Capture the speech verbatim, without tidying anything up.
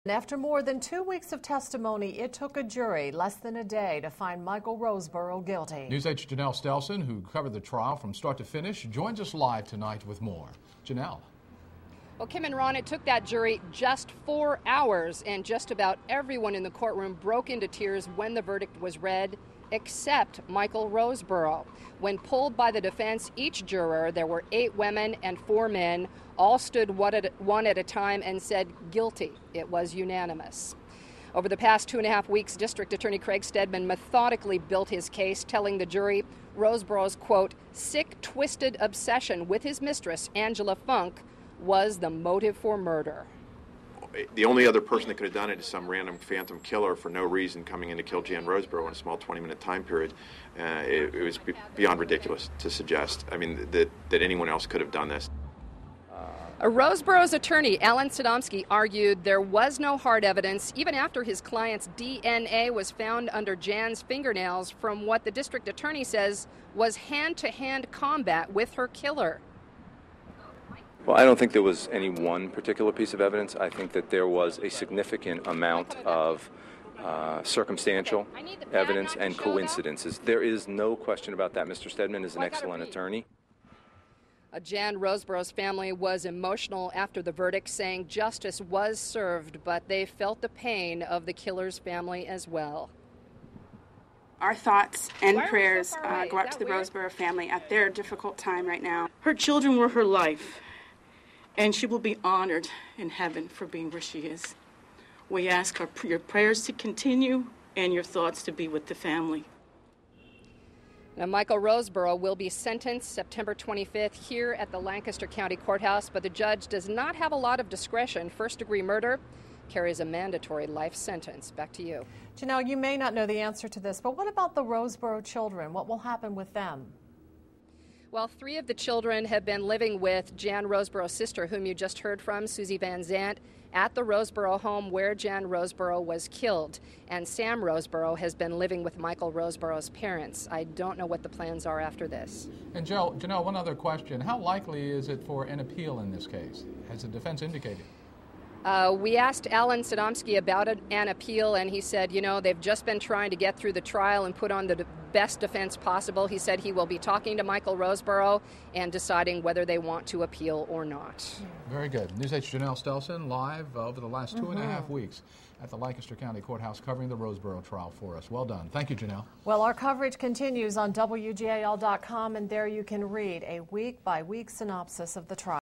After more than two weeks of testimony, it took a jury less than a day to find Michael Roseboro guilty. News eight's Janelle Stelson, who covered the trial from start to finish, joins us live tonight with more. Janelle. Well, Kim and Ron, it took that jury just four hours, and just about everyone in the courtroom broke into tears when the verdict was read, except Michael Roseboro. When pulled by the defense, each juror, there were eight women and four men, all stood one at, one at a time and said guilty. It was unanimous. Over the past two and a half weeks, District Attorney Craig Stedman methodically built his case, telling the jury Roseboro's, quote, sick, twisted obsession with his mistress, Angela Funk, was the motive for murder. The only other person that could have done it is some random phantom killer for no reason coming in to kill Jan Roseboro in a small twenty-minute time period. Uh, it, it was beyond ridiculous to suggest, I mean, that, that anyone else could have done this. A Roseboro's attorney, Alan Sodomsky, argued there was no hard evidence, even after his client's D N A was found under Jan's fingernails from what the district attorney says was hand-to-hand combat with her killer. Well, I don't think there was any one particular piece of evidence. I think that there was a significant amount of uh, circumstantial evidence and coincidences. There is no question about that. Mister Stedman is an excellent attorney. Uh, Jan Roseboro's family was emotional after the verdict, saying justice was served, but they felt the pain of the killer's family as well. Our thoughts and prayers uh, go out to the Roseboro family at their difficult time right now. Her children were her life, and she will be honored in heaven for being where she is. We ask our, your prayers to continue and your thoughts to be with the family. Now, Michael Roseboro will be sentenced September twenty-fifth here at the Lancaster County Courthouse, but the judge does not have a lot of discretion. First-degree murder carries a mandatory life sentence. Back to you. Janelle, you may not know the answer to this, but what about the Roseboro children? What will happen with them? Well, three of the children have been living with Jan Roseboro's sister, whom you just heard from, Susie Van Zant, at the Roseboro home where Jan Roseboro was killed. And Sam Roseboro has been living with Michael Roseboro's parents. I don't know what the plans are after this. And Joe, Janelle, one other question. How likely is it for an appeal in this case? Has the defense indicated? Uh, we asked Alan Sodomsky about it, an appeal, and he said, you know, they've just been trying to get through the trial and put on the best defense possible. He said he will be talking to Michael Roseboro and deciding whether they want to appeal or not. Very good. News eight's Janelle Stelson live uh, over the last two mm-hmm. and a half weeks at the Lancaster County Courthouse covering the Roseboro trial for us. Well done. Thank you, Janelle. Well, our coverage continues on W G A L dot com, and there you can read a week-by-week synopsis of the trial.